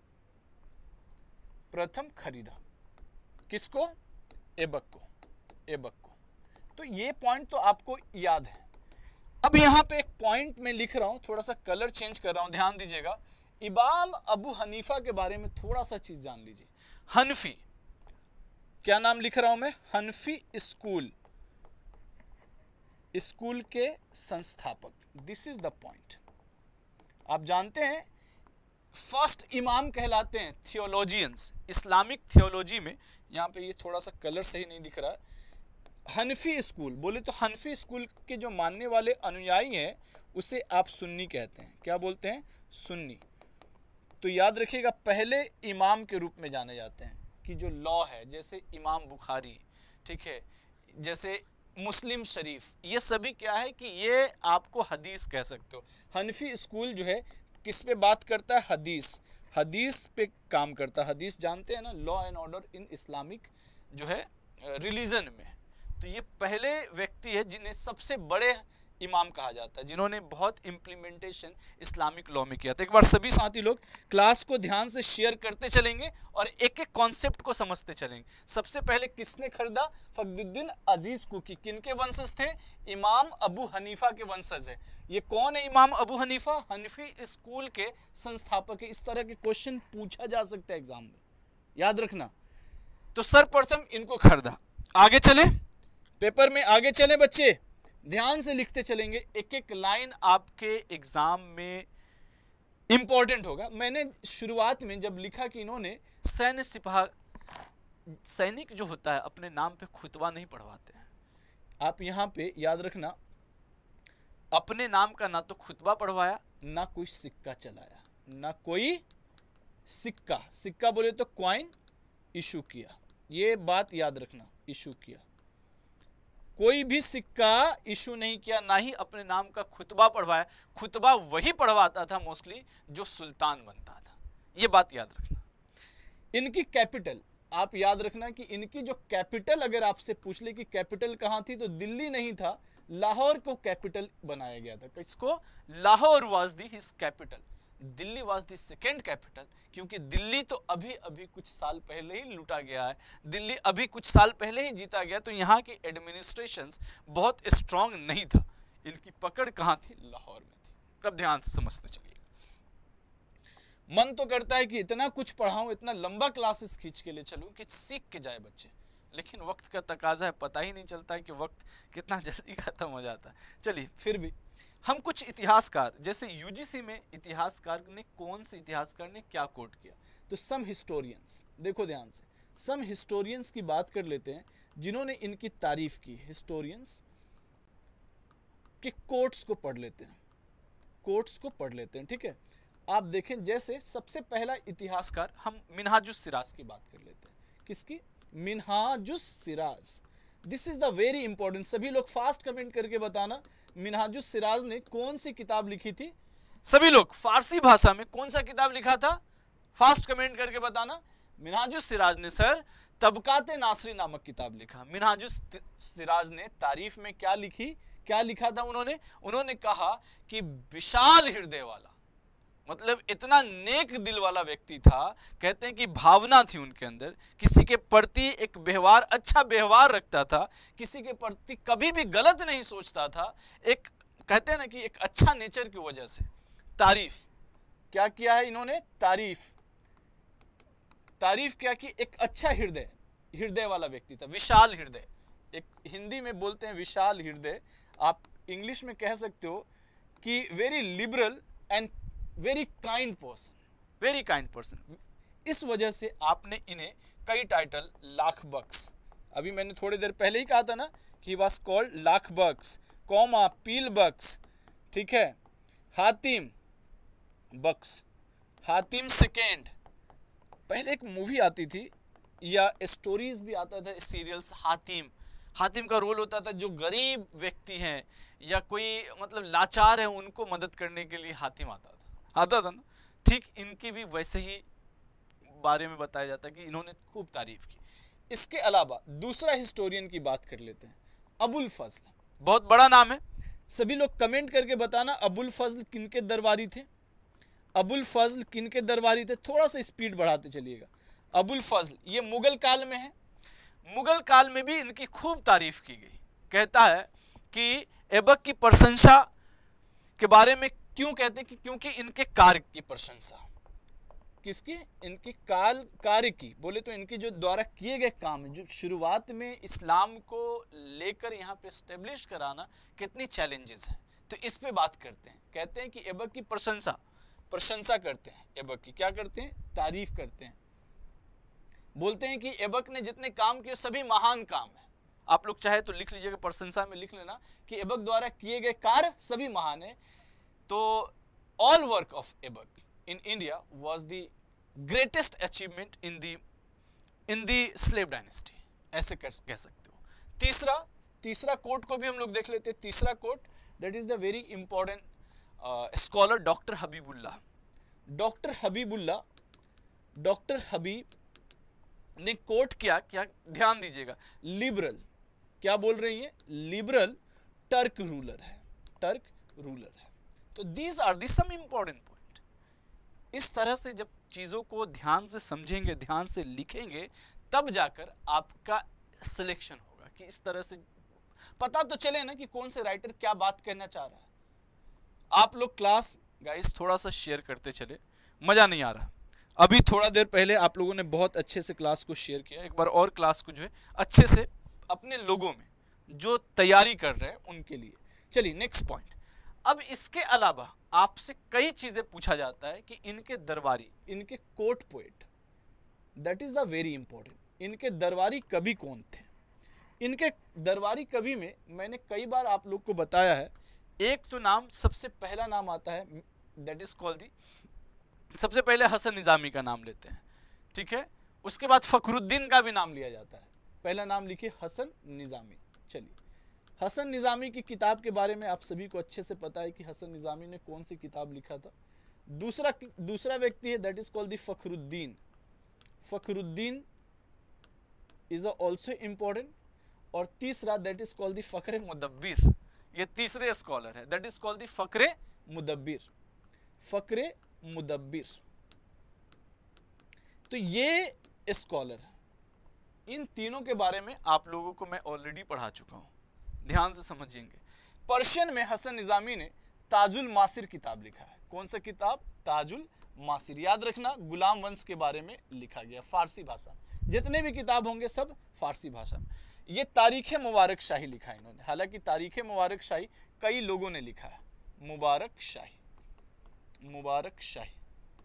प्रथम खरीदा किसको, ऐबक को। तो ये पॉइंट तो आपको याद है। अब यहाँ पे एक पॉइंट में लिख रहा हूं, थोड़ा सा कलर चेंज कर रहा हूं, ध्यान दीजिएगा। इमाम अबू हनीफा के बारे में थोड़ा सा चीज जान लीजिए। हनफी, क्या नाम लिख रहा हूं मैं, हनफी स्कूल के संस्थापक, दिस इज द पॉइंट। आप जानते हैं फर्स्ट इमाम कहलाते हैं थियोलॉजियंस, इस्लामिक थियोलॉजी में। यहाँ पे ये थोड़ा सा कलर सही नहीं दिख रहा है। हनफी स्कूल बोले तो हनफी स्कूल के जो मानने वाले अनुयायी हैं उसे आप सुन्नी कहते हैं। क्या बोलते हैं, सुन्नी। तो याद रखिएगा, पहले इमाम के रूप में जाने जाते हैं कि जो लॉ है, जैसे इमाम बुखारी, ठीक है, जैसे मुस्लिम शरीफ, ये सभी क्या है कि ये आपको हदीस कह सकते हो। हनफी स्कूल जो है किस पे बात करता है, हदीस पे काम करता है। हदीस जानते हैं ना, law and order in Islamic जो है रिलीजन में। तो ये पहले व्यक्ति है जिन्हें सबसे बड़े इमाम कहा जाता है, जिन्होंने बहुत इम्प्लीमेंटेशन इस्लामिक लॉ में किया था। एक बार सभी साथी लोग क्लास को ध्यान से शेयर करते चलेंगे और एक एक कॉन्सेप्ट को समझते चलेंगे। सबसे पहले किसने खरीदा, फखरुद्दीन अजीज कुकी। किनके वंशज थे, इमाम अबू हनीफा के वंशज है। ये कौन है इमाम अबू हनीफा, हनफी स्कूल के संस्थापक है। इस तरह के क्वेश्चन पूछा जा सकता है एग्जाम में, याद रखना। तो सर्वप्रथम इनको खरीदा। आगे चले, पेपर में आगे चले बच्चे, ध्यान से लिखते चलेंगे, एक एक लाइन आपके एग्जाम में इंपॉर्टेंट होगा। मैंने शुरुआत में जब लिखा कि इन्होंने सैनिक जो होता है अपने नाम पे खुतबा नहीं पढ़वाते हैं। आप यहाँ पे याद रखना, अपने नाम का ना तो खुतबा पढ़वाया, ना कोई सिक्का चलाया, ना कोई सिक्का बोले तो कॉइन इशू किया। ये बात याद रखना, इशू किया, कोई भी सिक्का इशू नहीं किया, ना ही अपने नाम का खुतबा पढ़वाया। खुतबा वही पढ़वाता था मोस्टली जो सुल्तान बनता था, ये बात याद रखना। इनकी कैपिटल आप याद रखना कि इनकी जो कैपिटल अगर आपसे पूछ ले कि कैपिटल कहाँ थी, तो दिल्ली नहीं था, लाहौर को कैपिटल बनाया गया था। किसको, Lahore was the his capital, Delhi was the second capital, क्योंकि दिल्ली तो अभी अभी कुछ साल पहले ही लूटा गया है, दिल्ली अभी कुछ साल पहले ही जीता गया। तो यहाँ की एडमिनिस्ट्रेशन बहुत स्ट्रांग नहीं था। इनकी पकड़ कहाँ थी, लाहौर में थी। अब ध्यान से समझते चलिए। मन तो करता है कि इतना कुछ पढ़ाऊं, इतना लंबा क्लासेस खींच के ले चलूं कि सीख के जाए बच्चे, लेकिन वक्त का तकाजा है, पता ही नहीं चलता है कि वक्त कितना जल्दी खत्म हो जाता है। चलिए फिर भी हम कुछ इतिहासकार, जैसे यूजीसी में इतिहासकार ने, कौन से इतिहासकार ने क्या कोट किया, तो सम हिस्टोरियंस, देखो ध्यान से, सम हिस्टोरियंस की बात कर लेते हैं जिन्होंने इनकी तारीफ की। हिस्टोरियंस के कोट्स को पढ़ लेते हैं, कोट्स को पढ़ लेते हैं, ठीक है। आप देखें, जैसे सबसे पहला इतिहासकार हम मिनहाजुस सिराज की बात कर लेते हैं। किसकी? Minhajus Siraj. This is the very important. सभी लोग फास्ट कमेंट करके बताना, मिनहाजुस सिराज ने कौन सी किताब लिखी थी? सभी लोग फारसी भाषा में कौन सा किताब लिखा था? फास्ट कमेंट करके बताना। मिनहाजुस सिराज ने सर तबकाते नासरी नामक किताब लिखा। मिनहाजुस सिराज ने तारीफ में क्या लिखी, क्या लिखा था उन्होंने कहा कि विशाल हृदय वाला, मतलब इतना नेक दिल वाला व्यक्ति था। कहते हैं कि भावना थी उनके अंदर, किसी के प्रति एक व्यवहार, अच्छा व्यवहार रखता था, किसी के प्रति कभी भी गलत नहीं सोचता था। एक कहते हैं ना कि एक अच्छा नेचर की वजह से तारीफ क्या किया है इन्होंने? तारीफ क्या की? एक अच्छा हृदय वाला व्यक्ति था, विशाल हृदय। एक हिंदी में बोलते हैं विशाल हृदय, आप इंग्लिश में कह सकते हो कि very liberal and very kind person. इस वजह से आपने इन्हें कई टाइटल, लाख बक्स, अभी मैंने थोड़ी देर पहले ही कहा था ना कि was called Lakh Bakhsh, comma Peel Bakhsh, ठीक है, हातिम बक्स, हातिम सेकेंड। पहले एक मूवी आती थी या स्टोरीज भी आता था, सीरियल्स। हातिम का रोल होता था जो गरीब व्यक्ति हैं या कोई मतलब लाचार है, उनको मदद करने के लिए हातिम आता था ना। ठीक इनकी भी वैसे ही बारे में बताया जाता है कि इन्होंने खूब तारीफ की। इसके अलावा दूसरा हिस्टोरियन की बात कर लेते हैं, अबुल फजल। बहुत बड़ा नाम है, सभी लोग कमेंट करके बताना अबुल फजल किनके दरबारी थे? अबुल फजल किनके दरबारी थे? थोड़ा सा स्पीड बढ़ाते चलिएगा। अबुल फजल ये मुगल काल में है। मुगल काल में भी इनकी खूब तारीफ की गई। कहता है कि ऐबक की प्रशंसा के बारे में क्यों कहते हैं कि क्योंकि इनके कार्य की प्रशंसा। किसकी? इनके कार्य की, बोले तो इनके जो द्वारा किए गए काम, जो शुरुआत में इस्लाम को लेकर यहाँ पे एस्टेब्लिश कराना कितनी चैलेंजेस हैं, तो इस पे बात करते हैं। कहते हैं कि ऐबक की प्रशंसा करते हैं, ऐबक की क्या करते हैं? तारीफ करते हैं। बोलते हैं कि ऐबक ने जितने काम किए सभी महान काम है। आप लोग चाहे तो लिख लीजिएगा, प्रशंसा में लिख लेना कि ऐबक द्वारा किए गए कार्य सभी महान है। तो all work of Aibak in India was the greatest achievement in the slave dynasty, ऐसे कह सकते हो। तीसरा कोट को भी हम लोग देख लेते हैं। तीसरा quote, that is the very important scholar doctor Habib ने कोट किया, क्या ध्यान दीजिएगा, लिबरल, क्या बोल रही है? लिबरल टर्क रूलर है। तो these are the some important point. इस तरह से जब चीजों को ध्यान से समझेंगे, ध्यान से लिखेंगे, तब जाकर आपका सिलेक्शन होगा कि इस तरह से पता तो चले ना कि कौन से राइटर क्या बात कहना चाह रहा है। आप लोग क्लास गाइस थोड़ा सा शेयर करते चले, मजा नहीं आ रहा। अभी थोड़ा देर पहले आप लोगों ने बहुत अच्छे से क्लास को शेयर किया, एक बार और क्लास को जो है अच्छे से अपने लोगों में जो तैयारी कर रहे हैं उनके लिए। चलिए नेक्स्ट पॉइंट। अब इसके अलावा आपसे कई चीजें पूछा जाता है कि इनके दरबारी, इनके court poet, that is the very important, इनके दरबारी कवि कौन थे? इनके दरबारी कवि में मैंने कई बार आप लोग को बताया है, एक तो नाम, सबसे पहला नाम आता है, दैट इज कॉल्ड दी, सबसे पहले हसन निजामी का नाम लेते हैं, ठीक है। उसके बाद फखरुद्दीन का भी नाम लिया जाता है। पहला नाम लिखिए हसन निजामी। चलिए, हसन निजामी की किताब के बारे में आप सभी को अच्छे से पता है कि हसन निजामी ने कौन सी किताब लिखा था। दूसरा व्यक्ति है, that is called the Fakhruddin is also important. और तीसरा that is called the Fakhre Mudabbir, ये तीसरे स्कॉलर है, that is called the Fakhre Mudabbir. तो ये स्कॉलर, इन तीनों के बारे में आप लोगों को मैं ऑलरेडी पढ़ा चुका हूं, ध्यान से समझेंगे। पर्शियन में हसन निजामी ने ताजुल मासिर किताब लिखा है। कौन सा किताब? ताजुल मासिर। याद रखना गुलाम वंश के बारे में लिखा गया फारसी भाषा में। जितने भी किताब होंगे सब फारसी भाषा में। ये तारीख मुबारक शाही लिखा है इन्होंने, हालांकि तारीख मुबारक शाही कई लोगों ने लिखा है। मुबारक शाही, मुबारक शाही,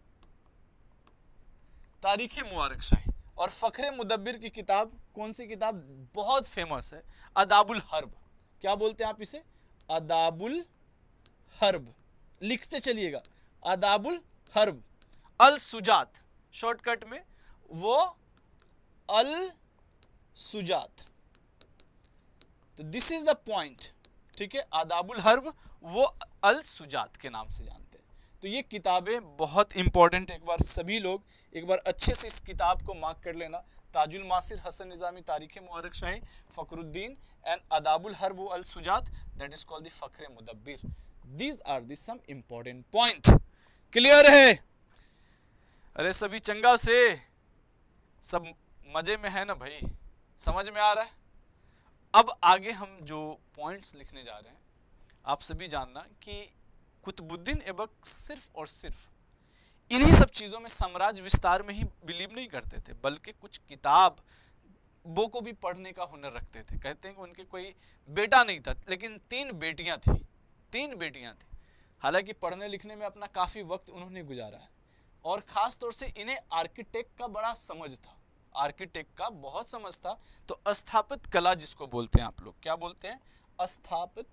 तारीख मुबारक शाही। और फखरे मुदब्बिर की किताब, कौन सी किताब बहुत फेमस है, अदाबुल हर्ब। क्या बोलते हैं आप इसे? अदाबुल हर्ब। लिखते चलिएगा, अदाबुल हर्ब। अल सुजात, शॉर्टकट में वो अल सुजात। तो दिस इज द पॉइंट, ठीक है। आदाबुल हर्ब वो अल सुजात के नाम से जानते हैं। तो ये किताबें बहुत इंपॉर्टेंट, एक बार सभी लोग एक बार अच्छे से इस किताब को मार्क कर लेना। Tajul Maasir, Hasan Nizami, Tarikh Mubarak Shahi, Fakhruddin and Adabul Harb Al Shujaat, that is called the Fakhre Mudabbir. These are the some important point. Clear है? अरे सभी चंगा से, सब मजे में है ना भाई? समझ में आ रहा है? अब आगे हम जो पॉइंट्स लिखने जा रहे हैं, आप सभी जानना कि कुतुबुद्दीन ऐबक सिर्फ और सिर्फ इन्हीं सब चीज़ों में, साम्राज्य विस्तार में ही बिलीव नहीं करते थे, बल्कि कुछ किताबों को भी पढ़ने का हुनर रखते थे। कहते हैं कि उनके कोई बेटा नहीं था, लेकिन 3 बेटियां थी, 3 बेटियां थी। हालांकि पढ़ने लिखने में अपना काफ़ी वक्त उन्होंने गुजारा है, और ख़ास तौर से इन्हें आर्किटेक्ट का बड़ा समझ था, आर्किटेक्ट का बहुत समझ था। तो स्थापित कला जिसको बोलते हैं आप लोग, क्या बोलते हैं? स्थापित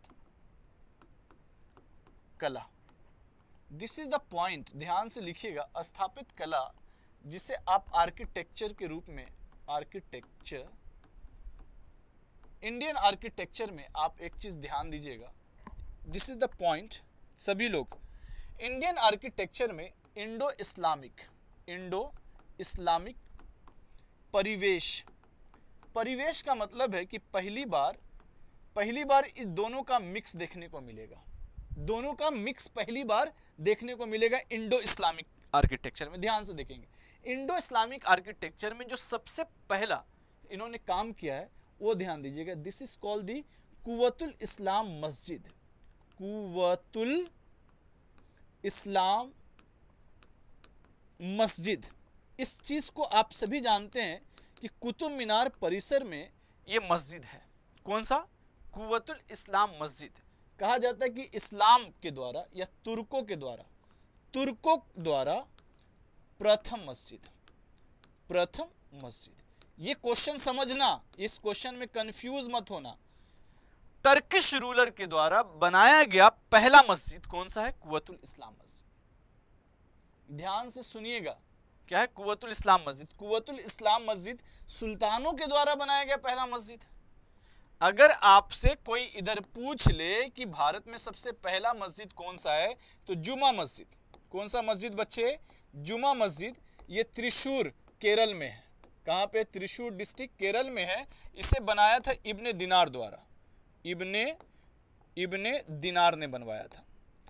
कला। दिस इज द पॉइंट, ध्यान से लिखिएगा। स्थापित कला जिसे आप आर्किटेक्चर के रूप में, आर्किटेक्चर, इंडियन आर्किटेक्चर में आप एक चीज ध्यान दीजिएगा, दिस इज द पॉइंट सभी लोग। इंडियन आर्किटेक्चर में इंडो इस्लामिक परिवेश, परिवेश का मतलब है कि पहली बार इस दोनों का मिक्स देखने को मिलेगा, दोनों का मिक्स पहली बार देखने को मिलेगा इंडो इस्लामिक आर्किटेक्चर में। ध्यान से देखेंगे, इंडो इस्लामिक आर्किटेक्चर में जो सबसे पहला इन्होंने काम किया है वो ध्यान दीजिएगा। This is called the Quwwatul Islam Masjid, Quwwatul Islam मस्जिद। इस चीज को आप सभी जानते हैं कि कुतुब मीनार परिसर में ये मस्जिद है। कौन सा? कुव्वतुल इस्लाम मस्जिद। कहा जाता है कि इस्लाम के द्वारा या तुर्कों द्वारा प्रथम मस्जिद। ये क्वेश्चन समझना, इस क्वेश्चन में कंफ्यूज मत होना। टर्किश रूलर के द्वारा बनाया गया पहला मस्जिद कौन सा है? कुव्वतुल इस्लाम मस्जिद। ध्यान से सुनिएगा, क्या है? कुव्वतुल इस्लाम मस्जिद। कुव्वतुल इस्लाम मस्जिद सुल्तानों के द्वारा बनाया गया पहला मस्जिद। अगर आपसे कोई इधर पूछ ले कि भारत में सबसे पहला मस्जिद कौन सा है, तो जुमा मस्जिद। कौन सा मस्जिद बच्चे? जुमा मस्जिद। ये त्रिशूर केरल में है। कहाँ पे? त्रिशूर डिस्ट्रिक्ट केरल में है। इसे बनाया था इब्ने दिनार द्वारा, इब्ने दिनार ने बनवाया था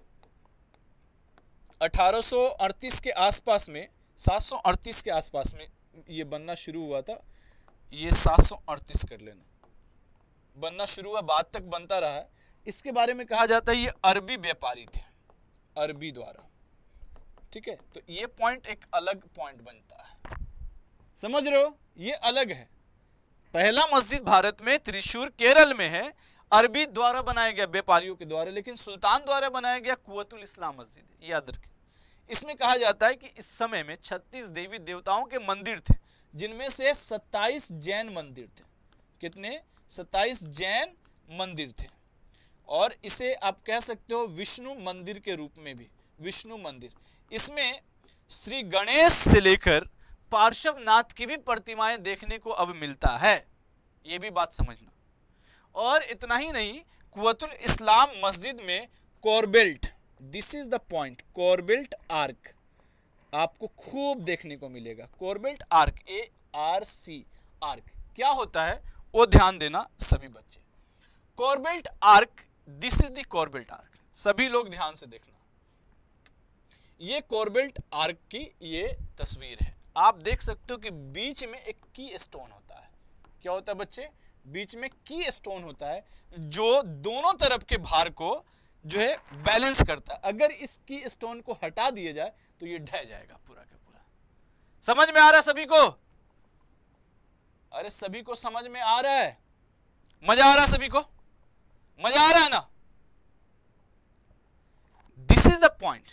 1838 के आसपास में, 738 के आसपास में ये बनना शुरू हुआ था। ये 738 कर लेना, बनना शुरू हुआ, बाद तक बनता रहा है। इसके बारे में कहा जाता है ये अरबी व्यापारी थे, अरबी द्वारा। ठीक है, तो ये पॉइंट एक अलग पॉइंट बनता है, समझ रहे हो? ये अलग है। पहला मस्जिद भारत में त्रिशूर केरल में है, अरबी द्वारा बनाया गया, व्यापारियों के द्वारा, लेकिन सुल्तान द्वारा बनाया गया कुव्वतुल इस्लाम मस्जिद, याद रखें। इसमें कहा जाता है कि इस समय में 36 देवी देवताओं के मंदिर थे, जिनमें से 27 जैन मंदिर थे। कितने? 27 जैन मंदिर थे। और इसे आप कह सकते हो विष्णु मंदिर के रूप में भी, विष्णु मंदिर। इसमें श्री गणेश से लेकर पार्श्वनाथ की भी प्रतिमाएं देखने को अब मिलता है, ये भी बात समझना। और इतना ही नहीं, कुव्वतुल इस्लाम मस्जिद में corbelled, this is the point, corbelled arch आपको खूब देखने को मिलेगा। कोरबेल्ट आर्क, ARC आर्क क्या होता है वो ध्यान देना सभी बच्चे। Corbelled arch, this is the corbelled arch, सभी लोग ध्यान से देखना। ये कोरबेल्ट आर्क की ये तस्वीर है। आप देख सकते हो कि बीच में एक की स्टोन होता है। क्या होता है बच्चे? बीच में की स्टोन होता है, जो दोनों तरफ के भार को जो है बैलेंस करता है। अगर इसकी स्टोन को हटा दिया जाए तो ये ढह जाएगा पूरा का पूरा। समझ में आ रहा है सभी को? अरे सभी को समझ में आ रहा है? मजा आ रहा है सभी को? मजा आ रहा है ना? This is the point.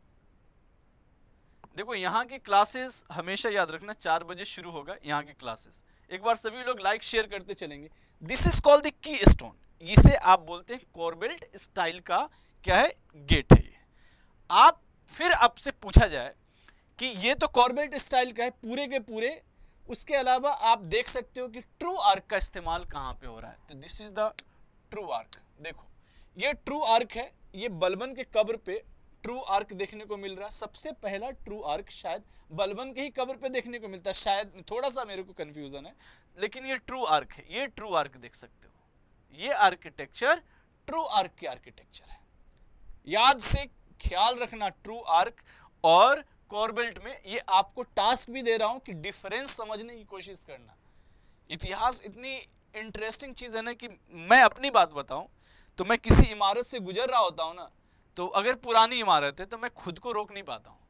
देखो यहां की क्लासेस हमेशा याद रखना 4 बजे शुरू होगा यहां की क्लासेस। एक बार सभी लोग लाइक शेयर करते चलेंगे। This is called the key stone. इसे आप बोलते हैं कॉर्बेल्ट स्टाइल का क्या है, गेट है ये। आप फिर आपसे पूछा जाए कि ये तो कॉर्बेल्ट स्टाइल का है पूरे के पूरे, उसके अलावा आप देख सकते हो कि ट्रू आर्क का इस्तेमाल कहां पे हो रहा है, तो this is the true arch. देखो ये ट्रू आर्क है, ये बलबन के कब्र पे ट्रू आर्क देखने को मिल रहा है। सबसे पहला ट्रू आर्क शायद बलबन के ही कब्र पे देखने को मिलता है, शायद थोड़ा सा मेरे को कंफ्यूजन है, लेकिन ये ट्रू आर्क है। ये ट्रू आर्क देख सकते हो, ये आर्किटेक्चर ट्रू आर्क की आर्किटेक्चर है। याद से ख्याल रखना ट्रू आर्क और कॉर्बेल्ट में। ये आपको टास्क भी दे रहा हूं कि डिफरेंस समझने की कोशिश करना। इतिहास इतनी इंटरेस्टिंग चीज है ना कि मैं अपनी बात बताऊं तो मैं किसी इमारत से गुजर रहा होता हूं ना, तो अगर पुरानी इमारत है तो मैं खुद को रोक नहीं पाता हूं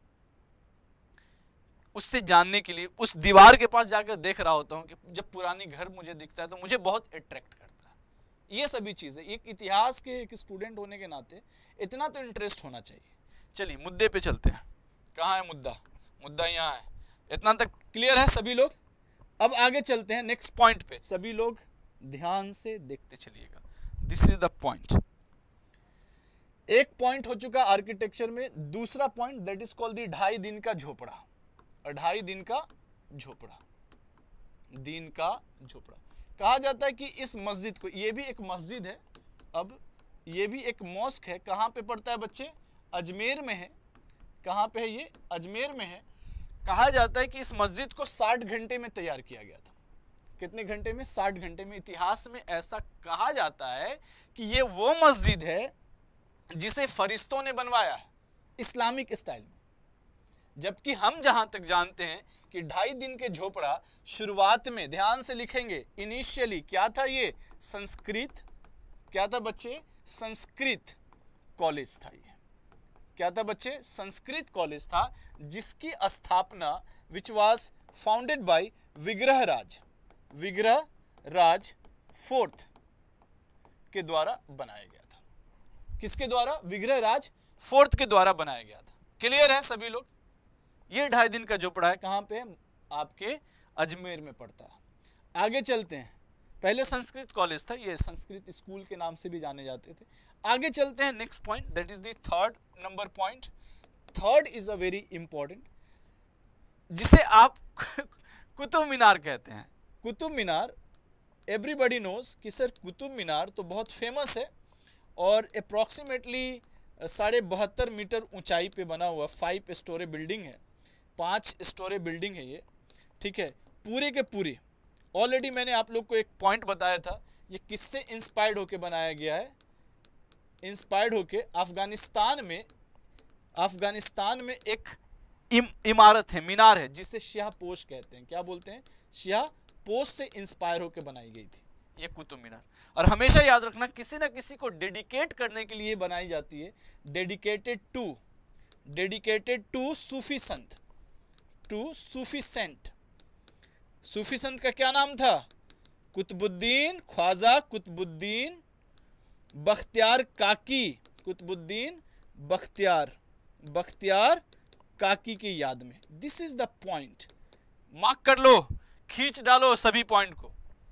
उससे जानने के लिए। उस दीवार के पास जाकर देख रहा होता हूं कि जब पुरानी घर मुझे दिखता है तो मुझे बहुत अट्रैक्ट करता है। ये सभी चीजें एक इतिहास के एक स्टूडेंट होने के नाते इतना तो इंटरेस्ट होना चाहिए। चलिए मुद्दे पे चलते हैं। कहाँ है मुद्दा? मुद्दा यहाँ है। इतना तक क्लियर है सभी लोग? अब आगे चलते हैं नेक्स्ट पॉइंट पे। सभी लोग ध्यान से देखते चलिएगा। This is the point. एक पॉइंट हो चुका आर्किटेक्चर में। दूसरा point that is called the 2.5 दिन का झोपड़ा। 2.5 दिन का झोपड़ा, दिन का झोपड़ा कहा जाता है कि इस मस्जिद को, ये भी एक मस्जिद है, अब ये भी एक मॉस्क है। कहाँ पे पड़ता है बच्चे? अजमेर में है। कहाँ पे है ये? अजमेर में है। कहा जाता है कि इस मस्जिद को 60 घंटे में तैयार किया गया था। कितने घंटे में? 60 घंटे में। इतिहास में ऐसा कहा जाता है कि ये वो मस्जिद है जिसे फरिश्तों ने बनवाया है इस्लामिक स्टाइल में। जबकि हम जहां तक जानते हैं कि 2.5 दिन के झोपड़ा शुरुआत में, ध्यान से लिखेंगे, इनिशियली क्या था ये? संस्कृत, क्या था बच्चे? संस्कृत कॉलेज था। ये क्या था बच्चे? संस्कृत कॉलेज था, जिसकी स्थापना which was founded by Vigraharaja fourth के द्वारा बनाया गया था। किसके द्वारा? विग्रहराज फोर्थ के द्वारा बनाया गया था। क्लियर है सभी लोग? ये 2.5 दिन का झोपड़ा है। कहां पे? आपके अजमेर में पड़ता है। आगे चलते हैं। पहले संस्कृत कॉलेज था, ये संस्कृत स्कूल के नाम से भी जाने जाते थे। आगे चलते हैं next point, that is the third number point. Third is a very important, जिसे आप कुतुब मीनार कहते हैं। कुतुब मीनार, एवरीबॉडी नोज कि सर कुतुब मीनार तो बहुत फेमस है और अप्रॉक्सीमेटली 72.5 मीटर ऊंचाई पे बना हुआ 5 स्टोरी बिल्डिंग है। 5 स्टोरी बिल्डिंग है ये, ठीक है, पूरे के पूरे। ऑलरेडी मैंने आप लोग को एक पॉइंट बताया था, ये किससे इंस्पायर्ड होके बनाया गया है? इंस्पायर्ड होके अफगानिस्तान में एक इमारत है, मीनार है, जिसे शाहपोश कहते हैं। क्या बोलते हैं? शाहपोश से इंस्पायर होके बनाई गई थी ये कुतुब मीनार। और हमेशा याद रखना किसी ना किसी को डेडिकेट करने के लिए बनाई जाती है। Dedicated to Sufi Sant, to Sufi saint. सूफी संत का क्या नाम था? कुतुबुद्दीन, ख्वाजा कुतुबुद्दीन बख्तियार काकी। कुतुबुद्दीन बख्तियार काकी की याद में। This is the point. Mark कर लो, खींच डालो सभी पॉइंट को,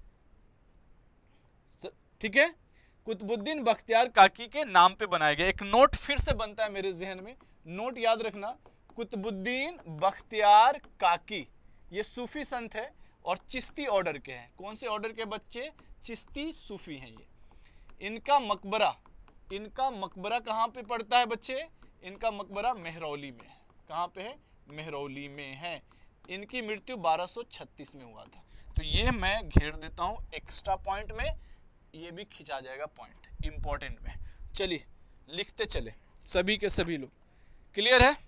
ठीक है। कुतुबुद्दीन बख्तियार काकी के नाम पे बनाया गया। एक नोट फिर से बनता है मेरे जहन में, नोट याद रखना, कुतुबुद्दीन बख्तियार काकी ये सूफी संत है और चिश्ती ऑर्डर के हैं। कौन से ऑर्डर के बच्चे? चिश्ती सूफी हैं ये। इनका मकबरा कहाँ पे पड़ता है बच्चे? इनका मकबरा मेहरौली में है। कहाँ पे है? मेहरौली में है। इनकी मृत्यु 1236 में हुआ था। तो ये मैं घेर देता हूँ एक्स्ट्रा पॉइंट में, ये भी खिंचा जाएगा पॉइंट इंपॉर्टेंट में। चलिए लिखते चले सभी के सभी लोग। क्लियर है?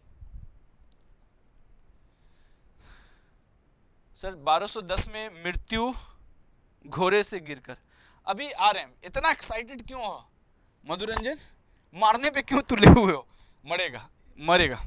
सर 1210 में मृत्यु घोड़े से गिरकर। अभी आ रहे हैं, इतना एक्साइटेड क्यों हो? मधुरंजन मारने पे क्यों तुले हुए हो, मरेगा मरेगा।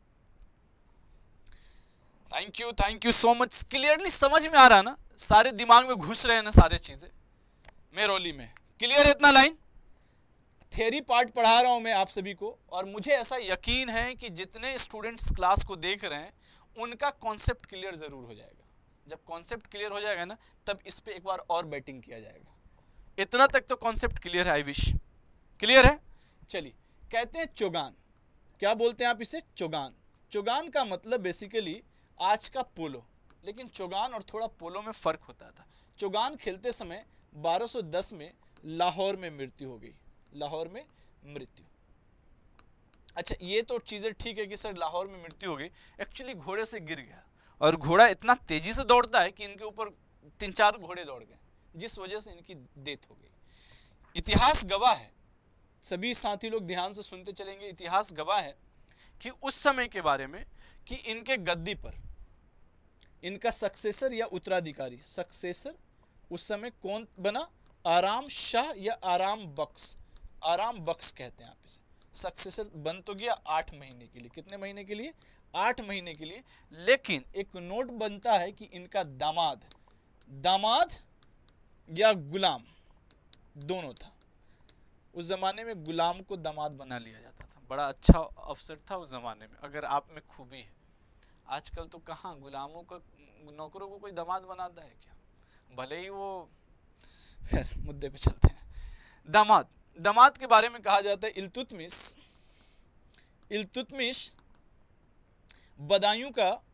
Thank you so much. Clearly समझ में आ रहा ना, सारे दिमाग में घुस रहे हैं ना सारे चीजें मेरोली में, क्लियर है इतना लाइन? थियरी पार्ट पढ़ा रहा हूं मैं आप सभी को, और मुझे ऐसा यकीन है कि जितने स्टूडेंट्स क्लास को देख रहे हैं उनका कॉन्सेप्ट क्लियर जरूर हो जाएगा। जब कॉन्सेप्ट क्लियर हो जाएगा ना, तब इस पे एक बार और बैटिंग किया जाएगा। इतना तक तो कॉन्सेप्ट क्लियर है, आई विश क्लियर है। चलिए, कहते हैं चोगान, क्या बोलते हैं आप इसे? चोगान। चोगान का मतलब बेसिकली आज का पोलो, लेकिन चोगान और थोड़ा पोलो में फर्क होता था। चोगान खेलते समय 1210 में लाहौर में मृत्यु हो गई, लाहौर में मृत्यु। अच्छा, ये तो चीजें ठीक है कि सर लाहौर में मृत्यु हो गई, एक्चुअली घोड़े से गिर गया, और घोड़ा इतना तेजी से दौड़ता है कि इनके ऊपर 3-4 घोड़े दौड़ गए, जिस वजह से इनकी डेथ हो गई। इतिहास गवाह है, सभी साथी लोग ध्यान से सुनते चलेंगे, इतिहास गवाह है कि उस समय के बारे में कि इनके गद्दी पर इनका सक्सेसर या उत्तराधिकारी, सक्सेसर उस समय कौन बना? आराम शाह या आराम बख्श, आराम बख्श कहते हैं आप इसे। सक्सेसर बन तो गया 8 महीने के लिए, कितने महीने के लिए? 8 महीने के लिए। लेकिन एक नोट बनता है कि इनका दामाद, दामाद या गुलाम दोनों था। उस जमाने में गुलाम को दामाद बना लिया जाता था, बड़ा अच्छा अवसर था उस जमाने में, अगर आप में खूबी है। आजकल तो कहाँ गुलामों का, नौकरों को कोई दामाद बनाता है क्या? भले ही वो, खैर मुद्दे पे चलते हैं। दामाद, दामाद के बारे में कहा जाता है इल्तुतमिश, इल्तुतमिश बदायूं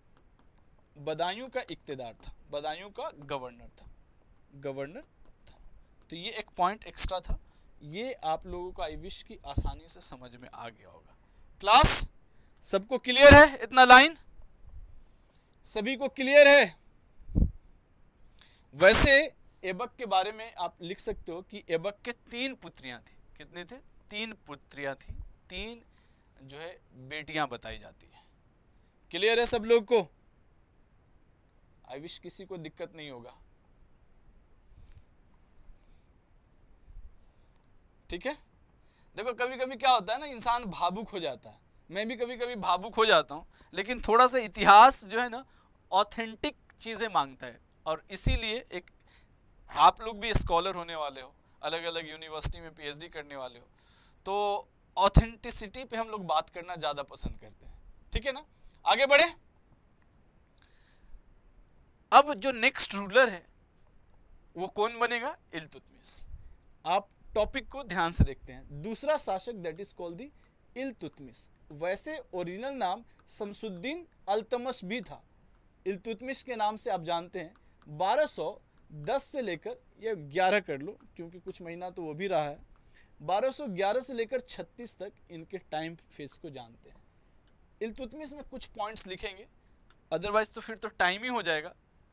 का इक्तेदार था, बदायूं का गवर्नर था, गवर्नर था। तो ये एक पॉइंट एक्स्ट्रा था, ये आप लोगों को आई विश की आसानी से समझ में आ गया होगा। क्लास सबको क्लियर है? इतना लाइन सभी को क्लियर है? वैसे ऐबक के बारे में आप लिख सकते हो कि ऐबक के 3 पुत्रियां थी। कितने थे? 3 पुत्रियां थी, 3 जो है बेटियां बताई जाती है। क्लियर है सब लोग को? आई विश किसी को दिक्कत नहीं होगा, ठीक है। देखो कभी कभी क्या होता है ना, इंसान भावुक हो जाता है, मैं भी कभी कभी भावुक हो जाता हूँ, लेकिन थोड़ा सा इतिहास जो है ना ऑथेंटिक चीजें मांगता है, और इसीलिए एक आप लोग भी स्कॉलर होने वाले हो, अलग अलग यूनिवर्सिटी में पीएचडी करने वाले हो, तो ऑथेंटिसिटी पे हम लोग बात करना ज्यादा पसंद करते हैं, ठीक है ना। आगे बढ़े। अब जो नेक्स्ट रूलर है वो कौन बनेगा? इल्तुतमिश। आप टॉपिक को ध्यान से देखते हैं। दूसरा शासक that is called the Iltutmish. वैसे ओरिजिनल नाम शमसुद्दीन अल्तमश भी था, इल्तुतमिश के नाम से आप जानते हैं। 1210 से लेकर, ये 11 कर लो क्योंकि कुछ महीना तो वो भी रहा है, 1211 से लेकर 36 तक इनके टाइम फेस को जानते हैं। इल्तुतमिश में कुछ पॉइंट्स लिखेंगे, अदरवाइज तो फिर तो टाइम ही हो जाएगा।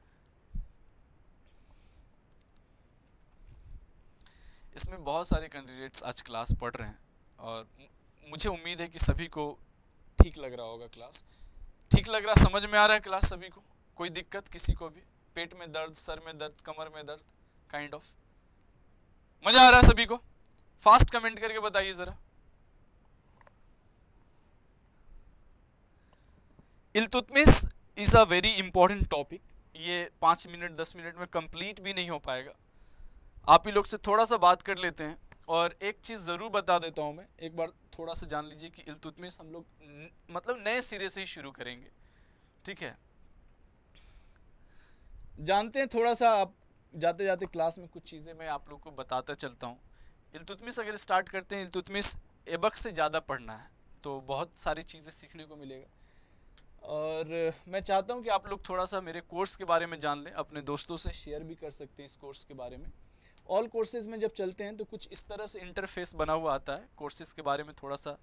इसमें बहुत सारे कैंडिडेट्स आज क्लास पढ़ रहे हैं, और मुझे उम्मीद है कि सभी को ठीक लग रहा होगा। क्लास ठीक लग रहा, समझ में आ रहा है क्लास सभी को? कोई दिक्कत किसी को भी? पेट में दर्द, सर में दर्द, कमर में दर्द, काइंड ऑफ मजा आ रहा है सभी को? फास्ट कमेंट करके बताइए जरा। Iltutmish is a very important topic. ये 5 मिनट 10 मिनट में कंप्लीट भी नहीं हो पाएगा, आप ही लोग से थोड़ा सा बात कर लेते हैं। और एक चीज़ ज़रूर बता देता हूँ मैं, एक बार थोड़ा सा जान लीजिए कि इल्तुतमिश हम लोग मतलब नए सिरे से ही शुरू करेंगे, ठीक है। जानते हैं थोड़ा सा, आप जाते जाते क्लास में कुछ चीज़ें मैं आप लोग को बताता चलता हूँ। इल्तुतमिश अगर स्टार्ट करते हैं, इल्तुतमिश ऐबक से ज़्यादा पढ़ना है तो बहुत सारी चीज़ें सीखने को मिलेगा। और मैं चाहता हूँ कि आप लोग थोड़ा सा मेरे कोर्स के बारे में जान लें, अपने दोस्तों से शेयर भी कर सकते हैं इस कोर्स के बारे में। ऑल कोर्सेज में जब चलते हैं तो कुछ इस तरह से इंटरफेस बना हुआ आता है कोर्सेज के बारे में थोड़ा सा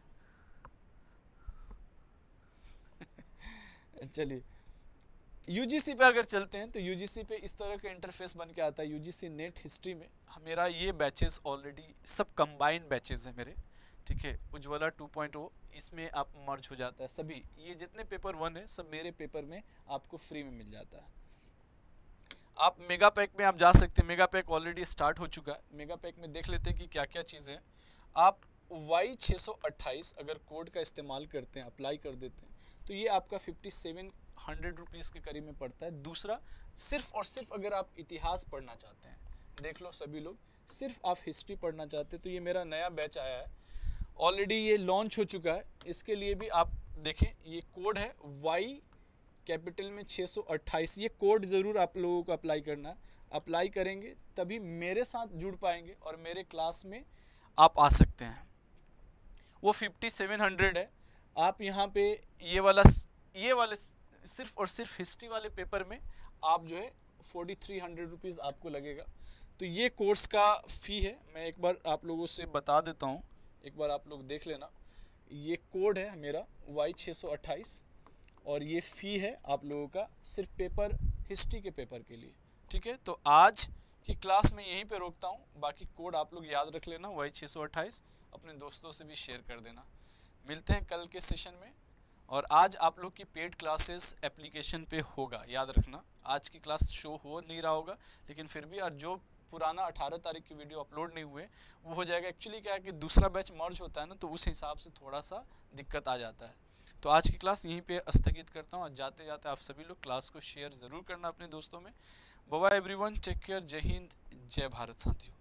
चलिए यूजीसी पे अगर चलते हैं तो यूजीसी पे इस तरह का इंटरफेस बन के आता है। यूजीसी नेट हिस्ट्री में मेरा ये बैचेस ऑलरेडी सब कंबाइंड बैचेस हैं मेरे, ठीक है। उज्ज्वला 2.0 इसमें आप मर्ज हो जाता है सभी, ये जितने पेपर 1 है सब मेरे पेपर में आपको फ्री में मिल जाता है। आप मेगा पैक में आप जा सकते हैं, मेगा पैक ऑलरेडी स्टार्ट हो चुका है। मेगा पैक में देख लेते हैं कि क्या क्या चीज़ें हैं। आप Y628 अगर कोड का इस्तेमाल करते हैं, अप्लाई कर देते हैं, तो ये आपका 5700 रुपीज़ के करीब में पड़ता है। दूसरा, सिर्फ और सिर्फ अगर आप इतिहास पढ़ना चाहते हैं, देख लो सभी लोग, सिर्फ आप हिस्ट्री पढ़ना चाहते हैं, तो ये मेरा नया बैच आया है, ऑलरेडी ये लॉन्च हो चुका है। इसके लिए भी आप देखें, ये कोड है Y कैपिटल में 628। ये कोड ज़रूर आप लोगों को अप्लाई करना है। अप्लाई करेंगे तभी मेरे साथ जुड़ पाएंगे और मेरे क्लास में आप आ सकते हैं। वो 5700 है। आप यहाँ पे ये वाले सिर्फ और सिर्फ हिस्ट्री वाले पेपर में आप जो है 4300 रुपीज़ आपको लगेगा। तो ये कोर्स का फ़ी है। मैं एक बार आप लोगों से बता देता हूँ, एक बार आप लोग देख लेना। ये कोड है मेरा Y628 और ये फ़ी है आप लोगों का सिर्फ पेपर, हिस्ट्री के पेपर के लिए। ठीक है, तो आज की क्लास में यहीं पे रोकता हूँ। बाकी कोड आप लोग याद रख लेना, Y628, अपने दोस्तों से भी शेयर कर देना। मिलते हैं कल के सेशन में। और आज आप लोग की पेड क्लासेस एप्लीकेशन पे होगा, याद रखना। आज की क्लास शो हो नहीं रहा होगा, लेकिन फिर भी, और जो पुराना 18 तारीख की वीडियो अपलोड नहीं हुए वो हो जाएगा। एक्चुअली क्या है कि दूसरा बैच मर्ज होता है ना, तो उस हिसाब से थोड़ा सा दिक्कत आ जाता है। तो आज की क्लास यहीं पे स्थगित करता हूँ। और जाते जाते आप सभी लोग क्लास को शेयर ज़रूर करना अपने दोस्तों में। Bye bye everyone, take care, जय हिंद, जय भारत साथियों।